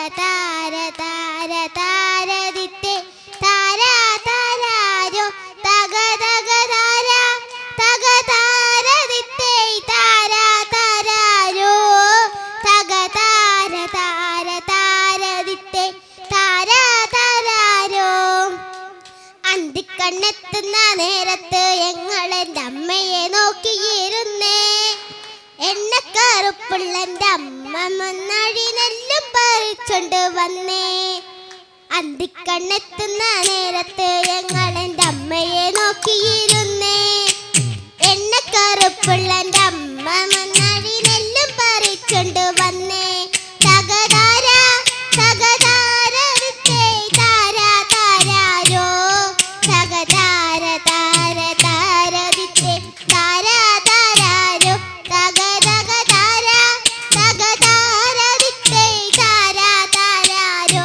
താര താര താരദിത്തെ താര താരാരോ തക തക താര തക താരദിത്തെ താര താരാരോ തക താര താര താരദിത്തെ താര താരാരോ. അന്തിക്കണ്ണെത്തുന്ന നേരത്ത് ഞങ്ങളെൻ്റെ അമ്മയെ നോക്കിയിരുന്നേ. എണ്ണക്കറുപ്പുള്ളെൻ്റെ അമ്മ മുന്നഴി നെല്ലും പറിച്ചോണ്ട് വന്നേ. അന്തിക്കണ്ണെത്തുന്ന നേരത്ത് ഞങ്ങളെൻ്റെ അമ്മയെ നോക്കിയിരുന്നേ. എണ്ണക്കറുപ്പുള്ളെൻ്റെ അമ്മ മുന്നഴി നെല്ലും പറിച്ചോണ്ട് വന്നേ. തകതാര തകതാര ദിത്തേ താര താരാരോ തകതാര താര താര ദിത്തേ താര താരാരോ തക തക താര തകതാര ദിത്തേ താര താരാരോ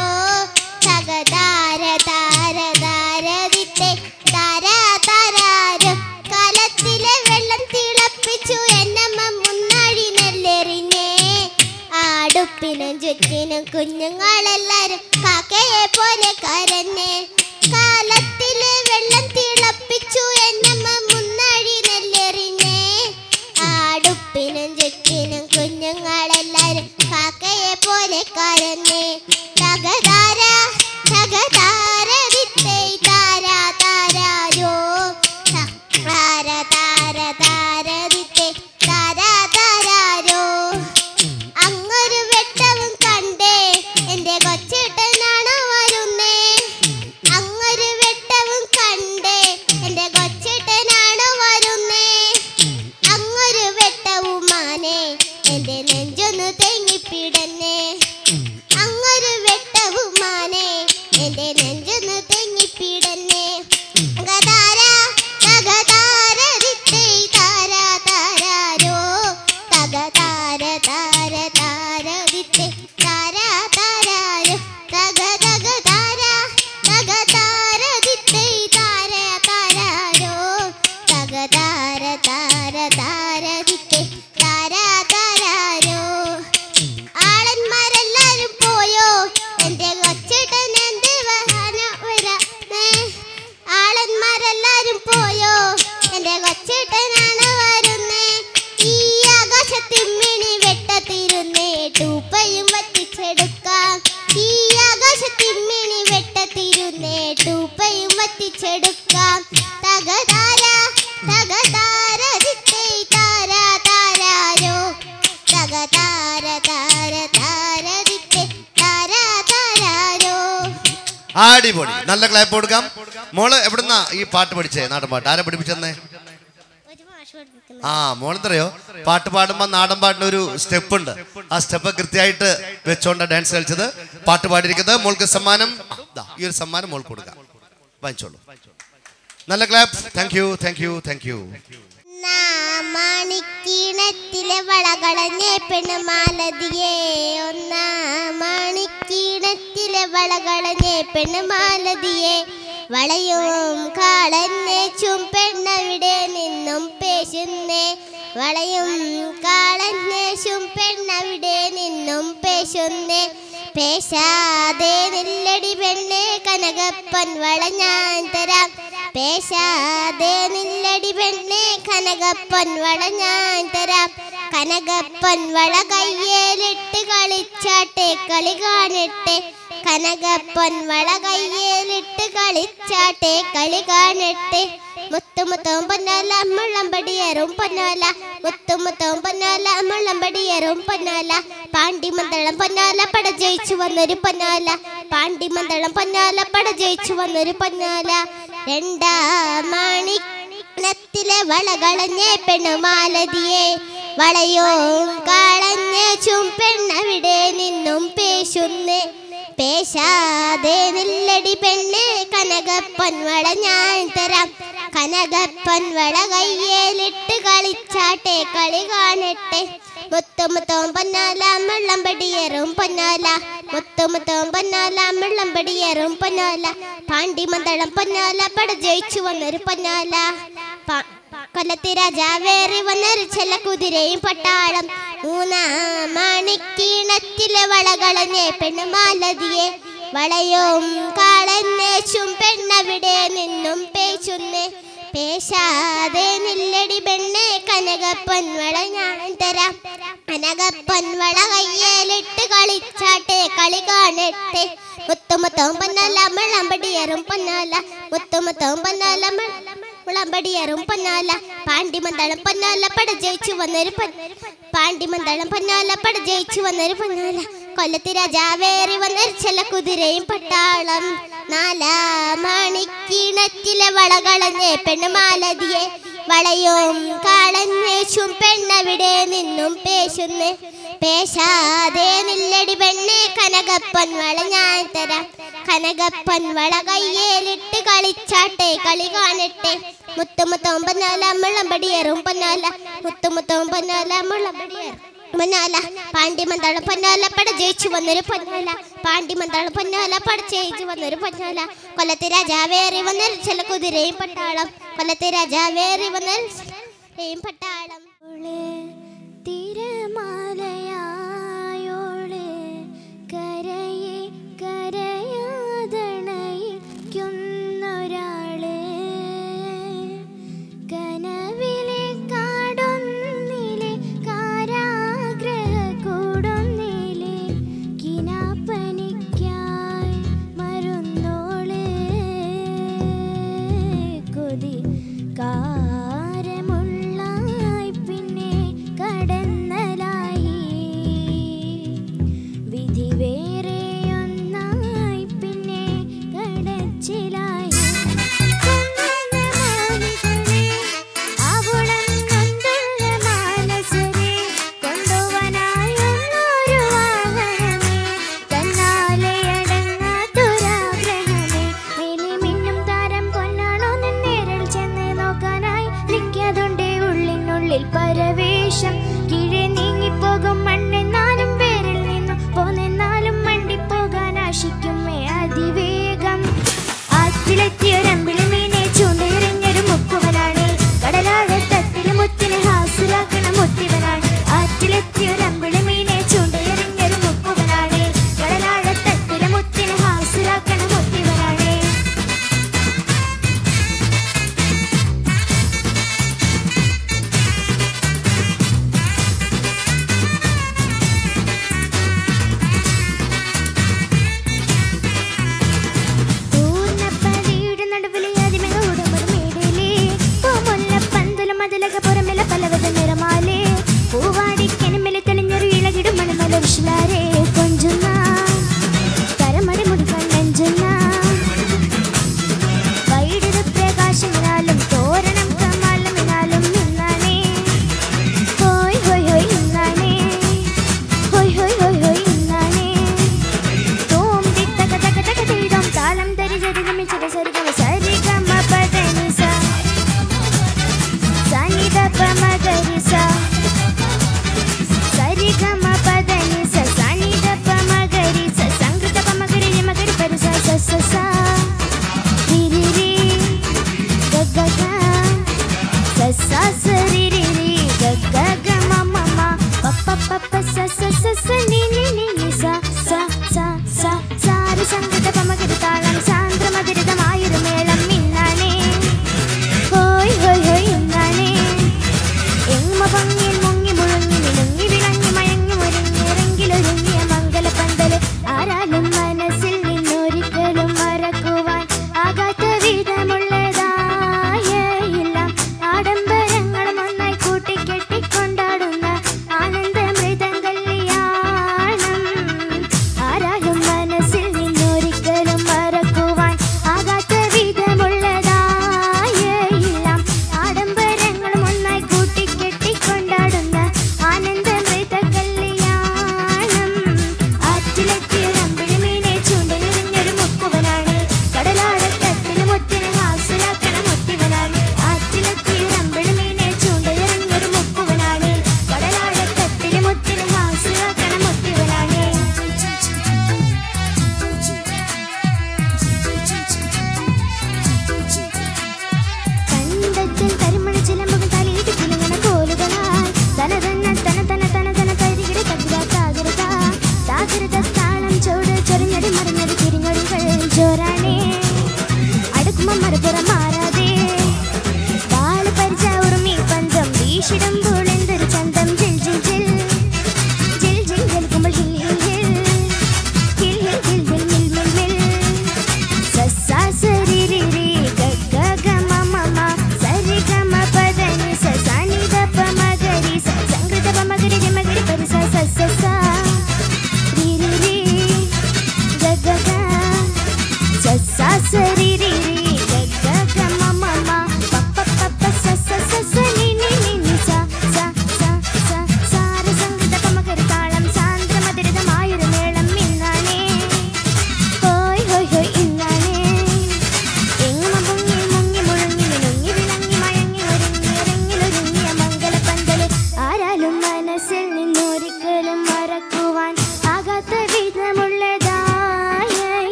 തകതാര താര താര ദിത്തേ താര താരാരോ. കലത്തിലെ വെള്ളം തിളപ്പിച്ചു എന്നമ്മ മുന്നഴി നെല്ലെറിഞ്ഞേ. അടുപ്പിനും ചുറ്റിനും കുഞ്ഞുങ്ങളെല്ലാരും കാക്കയെ പോലെ കരഞ്ഞേ. കാലത്തിലെ വെള്ളം തിളപ്പിച്ചു എന്നമ്മ മുന്നഴി നെല്ലെറിഞ്ഞേ. അടുപ്പിനും ചുറ്റിനും കുഞ്ഞുങ്ങളെല്ലാരും കാക്കയെ പോലെ കരഞ്ഞേ. തകതാര തകതാര ദിത്തേ താര താരാരോ താര താര താര ദിത്തേ താര താരാരോ. അങ്ങൊരു വെട്ടവും കണ്ടേ എൻ്റെ കൊച്ചേട്ടനാണ് വരുന്നേ. അങ്ങൊരു വെട്ടവും കണ്ടേ എൻ്റെ കൊച്ചേട്ടനാണ് വരുന്നേ. അങ്ങൊരു വെട്ടവും മാനേ എൻ്റെ നെഞ്ചൊന്ന് തെങ്ങിപ്പിടന്നേ. അങ്ങൊരു വെട്ടവും മാനേ എൻ്റെ നെഞ്ചൊന്ന് തെങ്ങിപ്പിടന്നേ. തകതാര തകതാര ദിത്തേ താര താരാരോ തകതാര താര താര ദിത്തേ താര താരാരോ തക തക താര തകതാര ദിത്തേ താര താരാരോ തകതാര താര താര ദിത്തേ താര താരാരോ. ആളന്മാരെല്ലാരും പോയോ എൻ്റെ കൊച്ചേട്ടൻ എന്ത് വരാനേ. ആളന്മാരെല്ലാരും പോയോ എൻ്റെ കൊച്ചേട്ടനാണ് വരുന്നേ. ഈ ആകാശത്തിമ്മിണി വെട്ടത്തിരുന്നേ ടൂപ്പയും വറ്റിച്ചെടുക്കാം. ഈ ആകാശത്തിമ്മിണി വെട്ടത്തിരുന്നേ ടൂപ്പയും വറ്റിച്ചെടുക്കാം. തകതാര തകതാര ദിത്തേ താര താരാരോ തകതാര താര താര ദിത്തേ താര താരാരോ. അടിപൊളി. നല്ല ക്ലാപ്പ് കൊടുക്കാം. മോള് എവിടുന്നാ ഈ പാട്ട് പഠിച്ചേ? നാടൻ പാട്ട് ആരാ പഠിപ്പിച്ചെന്നേ? ആ മോളെന്തറിയോ, പാട്ട് പാടുമ്പോൾ നാടൻ പാട്ടിന് ഒരു സ്റ്റെപ്പ് ഉണ്ട്. ആ സ്റ്റെപ്പ് കൃത്യമായിട്ട് വെച്ചോണ്ട ഡാൻസ് കളിച്ചത്. പാട്ട് പാടിയിരിക്കുന്നത്. മോൾക്ക് സമ്മാനം ഈ ഒരു സമ്മാനം മോൾക്ക് കൊടുക്കാം. വാങ്ങിച്ചോളൂ. നല്ല clap. Thank you thank you thank you. മാണിക്കീണത്തിലെ വളകളഞ്ഞേ പെണ്ണുമാലതിയേ. മാണിക്കീണത്തിലെ വളകളഞ്ഞേ പെണ്ണുമാലതിയേ. വളയും കാളന്നേച്ചും പെണ്ണവിടെ നിന്നും പേശുന്നേ. വളയും കാളന്നേച്ചും പെണ്ണവിടെ നിന്നും പേശുന്നേ. പേശാതെ നില്ലടി പെണ്ണെ കനകപ്പൻ വള ഞാൻ തരാം. പേശാതെ നില്ലടി പെണ്ണെ കനകപ്പൻ വള ഞാൻ തരാം. കനകപ്പൻ വള കയ്യേലിട്ട് കളിച്ചാട്ടെ കളി കാണട്ടെ. കനകപ്പൻ വള കയ്യേലിട്ട് കളിച്ചാട്ടെ കളി കാണട്ടെ. മുത്തുമുത്തവും പൊന്നോല മുള്ളമ്പടിയേറും പൊന്നോല. മുത്തുമുത്തവും പൊന്നോല മുള്ളമ്പടിയേറും പൊന്നോല. പാണ്ടിമന്ദളം പൊന്നോല പട ജയിച്ചു വന്നൊരു പൊന്നോല. പാണ്ടിമന്ദളം പൊന്നോല പട ജയിച്ചു വന്നൊരു പൊന്നോല. രണ്ടാം മാണിക്കത്തിലെ വളകളഞ്ഞേ പെണ്ണുമാലതിയെ. വളയോ കാളഞ്ഞേച്ചും പെണ്ണവിടെ നിന്നും പേശുന്നേ. പേശാതെ നില്ലടി പെണ്ണെ കനകപ്പൻ വള ഞാൻ തരാം. കനകപ്പൻ വള കയ്യേലിട്ട് കളിച്ചാട്ടെ കളി കാണട്ടെ. മുത്തുമുത്തവും പൊന്നോല മുള്ളമ്പടിയേറും പൊന്നോല. മുത്തുമുത്തവും പൊന്നോല മുള്ളമ്പടിയേറും പൊന്നോല. പാണ്ടിമന്ദളം പൊന്നോല പട ജയിച്ചു വന്നൊരു പൊന്നോല. കൊല്ലത്തി രാജാവേറി വന്നൊരു ചെല്ല കുതിരയും പട്ടാളം. മൂന്നാം മാണിക്കീണ ഈണത്തിലെ വളകളഞ്ഞേ പെണ്ണുമാലതിയെ വളയും കാളന്നേച്ചും പെണ്ണവിടെ നിന്നും പേശുന്നേ പേശാതെ നില്ലടി പെണ്ണെ കനകപ്പൻ വള ഞാൻ തരാം കനകപ്പൻ വള കയ്യേലിട്ട് കളിച്ചാട്ടെ കളി കാണട്ടെ മുത്തുമുത്തവും പൊന്നാല മുളമ്പടിയറും പൊന്നാല മുത്തുമുത്തവും പൊന്നാല മുളമ്പടിയറും പൊന്നാല പാണ്ടിമന്ദളം പൊന്നാല പട ജയിച്ചു വന്നൊരു പാണ്ടിമന്ദളം പൊന്നാല പട ജയിച്ചു വന്നൊരു പൊന്നാല കൊല്ലത്ത് രാജാവേറി വന്നൊരു ചില കുതിരയും പട്ടാളം നാലാമണിക്കിണറ്റിലെ വളകളഞ്ഞേ പെണ്ണുമാലതിയെ വളയും കാളന്നേച്ചും പെണ്ണവിടെ നിന്നും പേശുന്നേ പേശാതെ നില്ലടി പെണ്ണെ കനകപ്പൻ വള ഞാൻ തരാം കനകപ്പൻ വള കയ്യേലിട്ട് കളിച്ചാട്ടെ കളി കാണട്ടെ മുത്തുമുത്തവും പൊന്നാല മുളമ്പടിയേറും പൊന്നാല മുത്തുമുത്തവും പൊന്നാല മുളമ്പടിയേറും പൊന്നാല പാണ്ടിമന്ദളം പൊന്നാല പട ജയിച്ചു വന്നൊരു പൊന്നാല പാണ്ടിമന്ദളം പൊന്നാല പട ജയിച്ചു വന്നൊരു പൊന്നാല കൊല്ലത്ത് രാജാവേറി വന്നൊരു ചില കുതിരയും പട്ടാളം കൊല്ലത്ത് രാജാവേറി വന്നൊരു പട്ടാളം തിരമാലയായോള് കരയെ കരയാതണയിക്കുന്നൊരാള് കനവിലെ കാടൊന്നിലെ കാരാഗ്രഹ കൂടൊന്നിലെ കിനാപ്പനിക്കായി മരുന്നോള് കൊതി കാരമുള്ളായി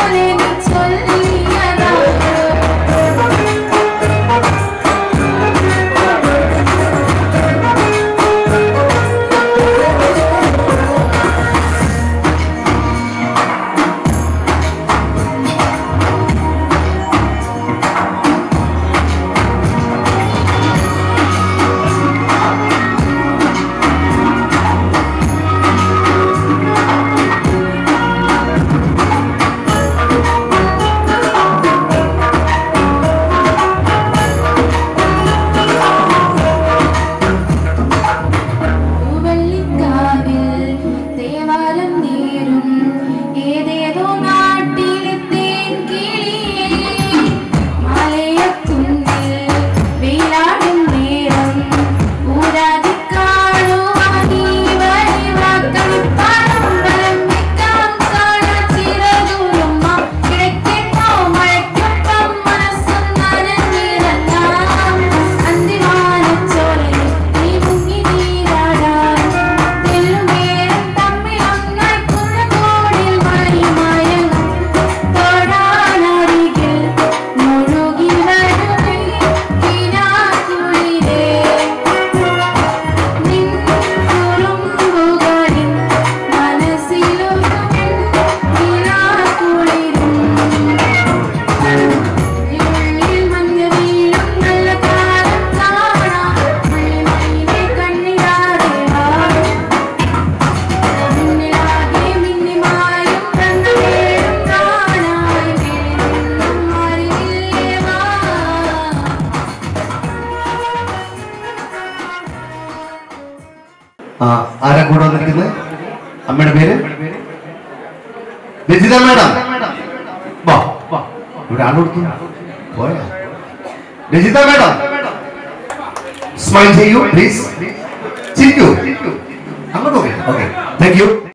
ആരാ കൂടെ വന്നിരിക്കുന്നത്? അമ്മയുടെ പേര് രജിത മേഡം. ഇവിടെ ആൾ കൊടുത്തു പോയാ. രജിത മേഡം സ്മൈൽ ചെയ്യൂ പ്ലീസ്. ചിരിക്കൂ. അങ്ങോട്ട് ഓക്കെ. Thank you.